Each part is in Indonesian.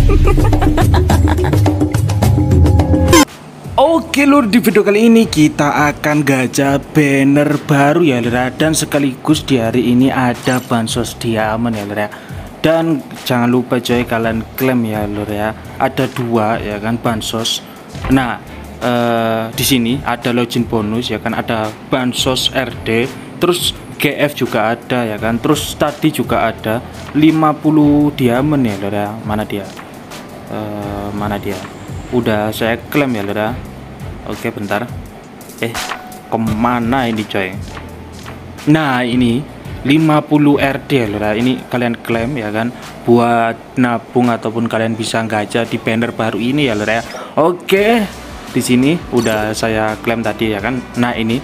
Oke lur, di video kali ini kita akan gajah banner baru ya lur ya. Dan sekaligus di hari ini ada bansos diamond ya lur ya. Dan jangan lupa coy, kalian klaim ya lur ya. Ada dua ya kan bansos. Nah di sini ada login bonus ya kan, ada bansos RD, terus GF juga ada ya kan, terus tadi juga ada 50 diamond ya lur ya. Mana dia? Udah saya klaim ya lur ya. Oke bentar, kemana ini coy? Nah ini 50 RD ya lur ya. Ini kalian klaim ya kan, buat nabung ataupun kalian bisa gajah di banner baru ini ya lur ya. Oke, di sini udah saya klaim tadi ya kan. Nah ini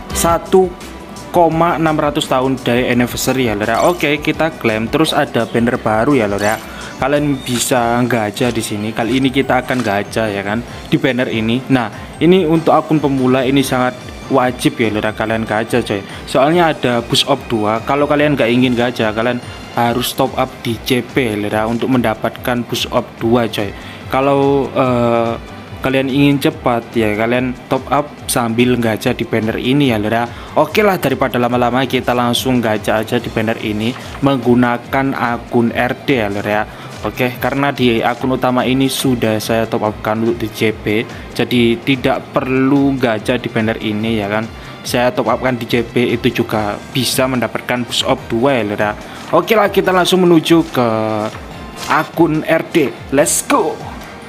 1,600 tahun dari anniversary ya lur ya. Oke, kita klaim. Terus ada banner baru ya lur ya. Kalian bisa gajah di sini. Kali ini kita akan gajah ya kan di banner ini. Nah, ini untuk akun pemula ini sangat wajib ya lur ya, kalian gajah coy. Soalnya ada boost up 2. Kalau kalian nggak ingin gajah, kalian harus top up di CP ya lur ya, untuk mendapatkan boost up 2 coy. Kalau kalian ingin cepat ya, kalian top up sambil gajah di banner ini ya lur ya. Oke lah, daripada lama-lama kita langsung gajah aja di banner ini menggunakan akun RD ya lur ya. Oke, karena di akun utama ini sudah saya top upkan untuk di JP, jadi tidak perlu gajah di banner ini ya kan. Saya top upkan di JP, itu juga bisa mendapatkan boost up 2 ya lur ya. Oke lah, kita langsung menuju ke akun RD. Let's go.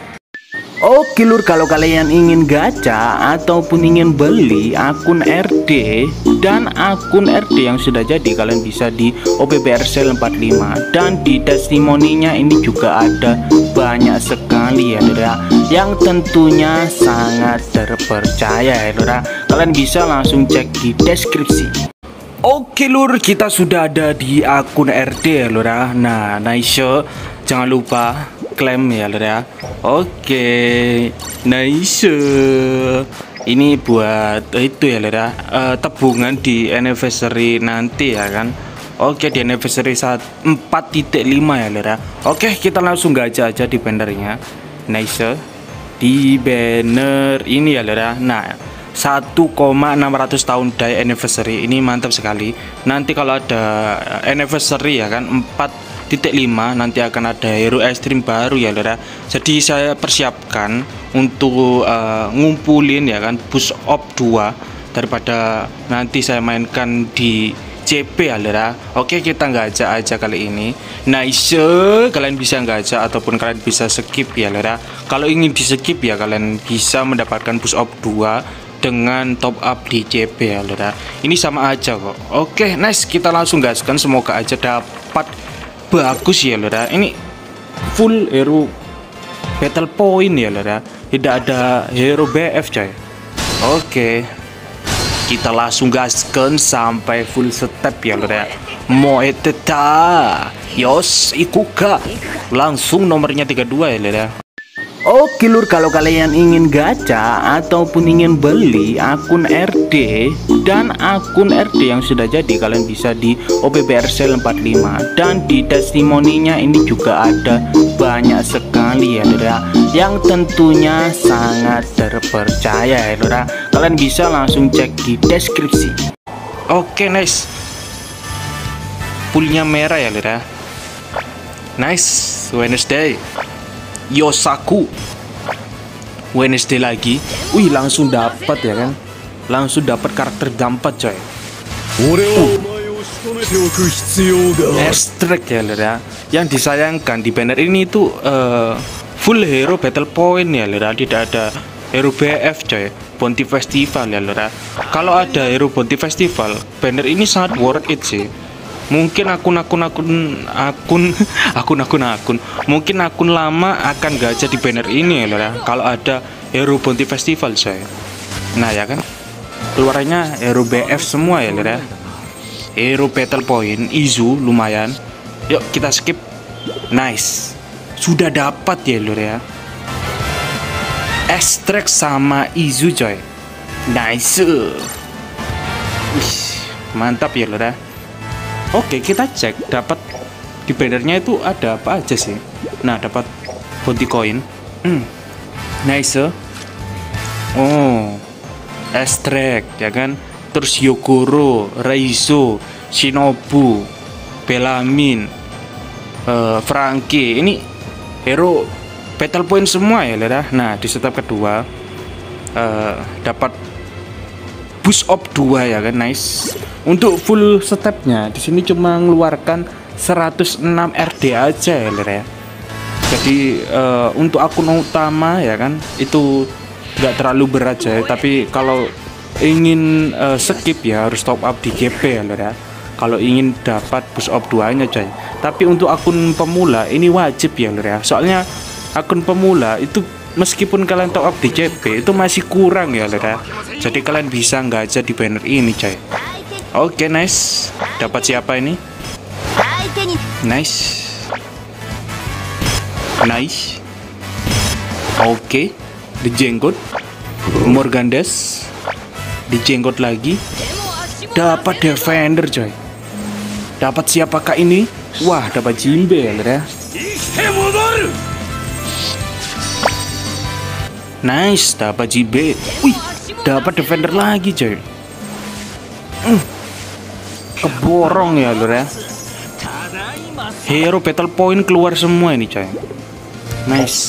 Oke lur, kalau kalian ingin gacha ataupun ingin beli akun RD dan akun RD yang sudah jadi, kalian bisa di OPBR Sale 45. Dan di testimoninya ini juga ada banyak sekali ya lur ya, yang tentunya sangat terpercaya ya lur ya. Kalian bisa langsung cek di deskripsi. Oke lur, kita sudah ada di akun RD ya lur ya. Nah nice, jangan lupa klaim ya lur ya. Oke, nice. Ini buat itu ya lur ya, tabungan di anniversary nanti ya kan. Oke, di anniversary 4.5 ya lur ya. Oke, kita langsung gajah aja di bannernya. Nice, di banner ini ya lur ya. Nah 1,600 tahun day anniversary ini mantap sekali. Nanti kalau ada anniversary ya kan 4.5, nanti akan ada hero ekstrim baru ya lur ya. Jadi saya persiapkan untuk ngumpulin ya kan boost up 2 daripada nanti saya mainkan di CP ya lur ya. Oke, kita gajah aja kali ini. Nice, kalian bisa gajah ataupun kalian bisa skip ya lur ya. Kalau ingin di skip ya, kalian bisa mendapatkan boost up 2 dengan top up di CP ya lur ya. Ini sama aja kok. Oke, nice, kita langsung gaskan, semoga aja dapat bagus ya lur ya. Ini full hero battle point ya lur ya, tidak ada hero BF coy. Oke, kita langsung gaskan sampai full step ya lur ya. Moeteta yos ikuka, langsung nomornya 32 ya lur ya. Oke lur, kalau kalian ingin gacha ataupun ingin beli akun RD dan akun RD yang sudah jadi, kalian bisa di OPBR Sale 45. Dan di testimoninya ini juga ada banyak sekali ya lur ya, yang tentunya sangat terpercaya ya lur ya. Kalian bisa langsung cek di deskripsi. Oke, nice, fullnya merah ya lur ya. Nice, Wednesday Yosaku, Wednesday lagi. Wih, langsung dapat ya kan, langsung dapat karakter dampat coy. Extract ya lur ya. Yang disayangkan di banner ini tuh full hero battle point ya lur ya, tidak ada hero BF coy. Bounty Festival ya lur ya. Kalau ada hero Bounty Festival, banner ini sangat worth it sih. Mungkin akun mungkin akun lama akan gajah di banner ini ya lur ya, kalau ada hero Bounty Festival saya. Nah ya kan, keluarannya hero BF semua ya lur ya. Hero battle point Izu lumayan. Yuk kita skip. Nice, sudah dapat ya lur ya, Extract sama Izu coy. Nice. Wih, mantap ya lur ya. Oke, kita cek dapat di bannernya itu ada apa aja sih. Nah, dapat bounty koin. Nice. Oh, Estrek ya kan, terus Yogoro, Raizo, Shinobu, Belamin, Frankie. Ini hero battle point semua ya lera. Nah di step kedua dapat boost up 2 ya kan, nice. Untuk full stepnya di sini cuma mengeluarkan 106 RD aja ya lera. Jadi untuk akun utama ya kan itu nggak terlalu berat ya, tapi kalau ingin skip ya harus top up di GP ya lor ya, kalau ingin dapat boost up 2 nya coy. Tapi untuk akun pemula ini wajib ya lor ya, soalnya akun pemula itu meskipun kalian top up di GP itu masih kurang ya lor ya, jadi kalian bisa nggak aja di banner ini coy. Oke, nice. Dapat siapa ini? Nice. Nice. Oke, dijenggot Morgandes, dijenggot lagi, dapat defender coy. Dapat siapakah ini? Wah, dapat Jimbe ya. Nice, dapat Jimbe. Wih, dapat defender lagi coy. Keborong ya lor ya. Hero battle point keluar semua ini coy. Nice.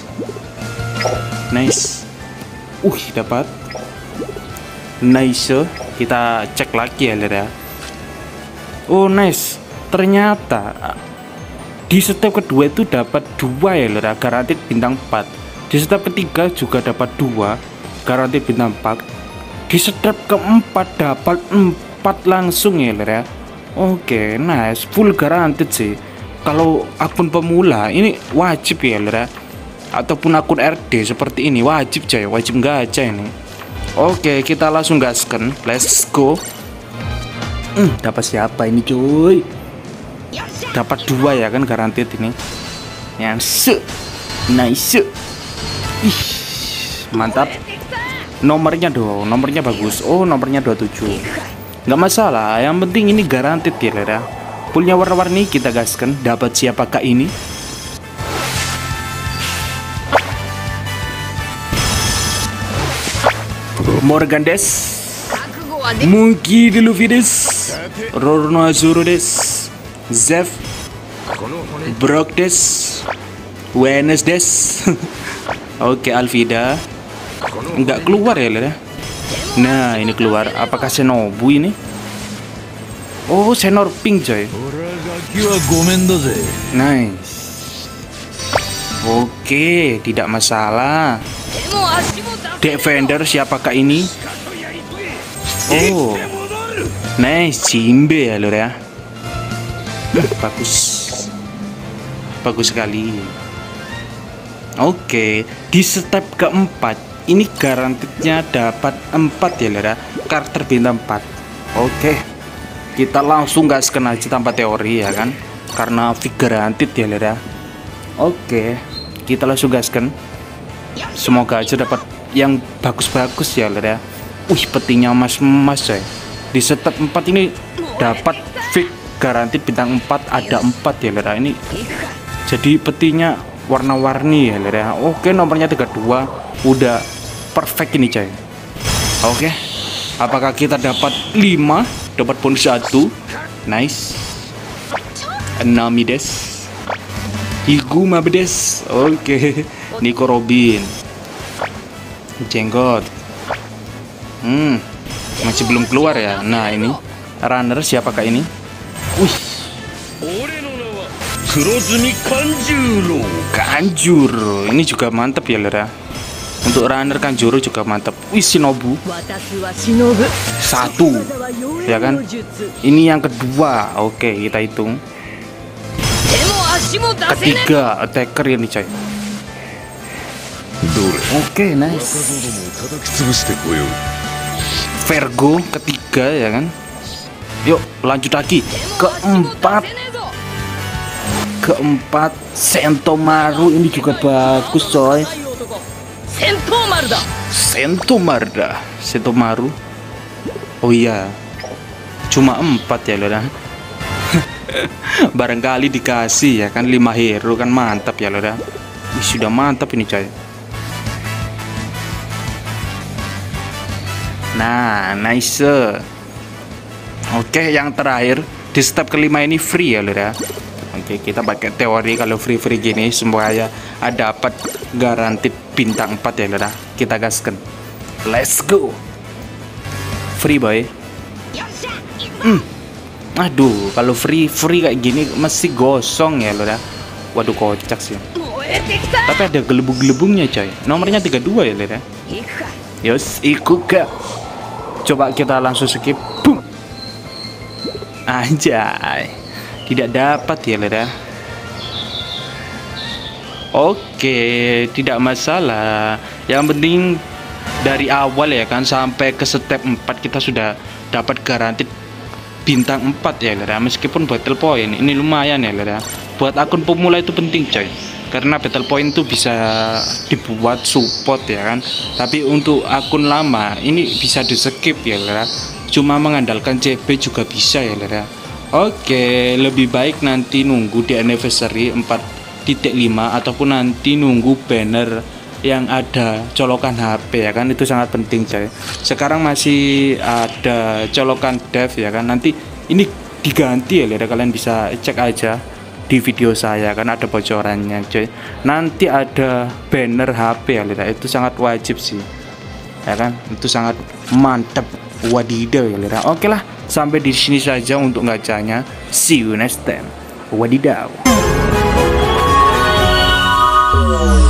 Nice. Dapat. Nice. Kita cek lagi ya lor ya. Oh nice. Ternyata di step kedua itu dapat 2 ya lor ya, garansi bintang 4. Di step ketiga juga dapat 2 garansi bintang 4. Di step keempat dapat 4 langsung ya lor ya. Oke, nice. Full garansi sih. Kalau akun pemula ini wajib ya lor ya, ataupun akun RD seperti ini wajib coy, wajib gacha ini. Oke, kita langsung gaskan, let's go. Dapat siapa ini cuy? Dapat 2 ya kan, garansi ini. Yang nice. Ih, mantap. Nomornya dong, nomornya bagus. Oh, nomornya 27. Nggak masalah, yang penting ini garansi ya lor ya. Poolnya warna-warni, kita gaskan. Dapat siapakah ini? Morgandes, Monkey Luffy-des, Rorno Azuro-des, Zef, Brock-des, Wenes-des. Oke, Alvida. Nggak keluar ya lor ya. Nah ini keluar. Apakah Shinobu ini? Oh, Senor Pink coy. Nice. Oke, tidak masalah. Defender siapakah ini? Oh, nice. Jimbe ya lor ya. Bagus. Bagus sekali. Oke, di step keempat ini garantinya dapat 4 ya lor ya, karakter bintang 4. Oke, kita langsung gaskan aja tanpa teori ya kan, karena figure garantit ya lor ya. Oke, kita langsung gaskan. Semoga aja dapat yang bagus-bagus ya lor ya. Petinya emas-emas coy. Di step 4 ini dapat fig garantit bintang 4, ada 4 ya lor ya. Ini jadi petinya warna-warni ya lor ya. Oke, nomornya 32 udah perfect ini coy. Oke, apakah kita dapat 5, dapat bonus 1? Nice. Namides, Higuma bedes. Oke, Nico Robin, jenggot. Masih belum keluar ya. Nah ini runner siapakah ini? Kanjuro. Ini juga mantep ya lor ya. Untuk runner Kanjuro juga mantep. Shinobu 1 ya kan. Ini yang kedua. Oke, kita hitung. Ketiga attacker ini coy. Oke, nice. Virgo ketiga ya kan. Yuk lanjut lagi. Keempat Sentomaru, ini juga bagus coy. Sentomaru. Oh iya, cuma 4 ya lor. Barangkali dikasih ya kan 5 hero kan, mantap ya lor. Wih, sudah mantap ini coy. Nah, nice. Oke, yang terakhir di step kelima ini free ya lur ya. Oke, kita pakai teori kalau free gini semuanya dapat garansi bintang 4 ya lur ya. Kita gaskan. Let's go. Free boy. Aduh, kalau free kayak gini mesti gosong ya lur ya. Waduh, kocak sih. Tapi ada gelembung-gelembungnya coy. Nomornya 32 ya lur ya. Yos, ikuka. Coba kita langsung skip. Boom. Anjay, tidak dapat ya lur ya. Oke, tidak masalah. Yang penting dari awal ya kan sampai ke step 4 kita sudah dapat garansi bintang 4 ya lur ya. Meskipun battle point ini lumayan ya lur ya. Buat akun pemula itu penting coy. Karena battle point itu bisa dibuat support ya kan. Tapi untuk akun lama ini bisa di skip ya lur ya. Cuma mengandalkan CP juga bisa ya lur ya. Oke, lebih baik nanti nunggu di anniversary 4.5 ataupun nanti nunggu banner yang ada colokan HP ya kan, itu sangat penting coy. Sekarang masih ada colokan dev ya kan, nanti ini diganti ya lur ya. Kalian bisa cek aja di video saya kan ada bocorannya coy. Nanti ada banner HP ya lur ya, itu sangat wajib sih ya kan, itu sangat mantap. Wadidaw ya lur ya. Oke lah, sampai di sini saja untuk gacanya. See you next time. Wadidaw.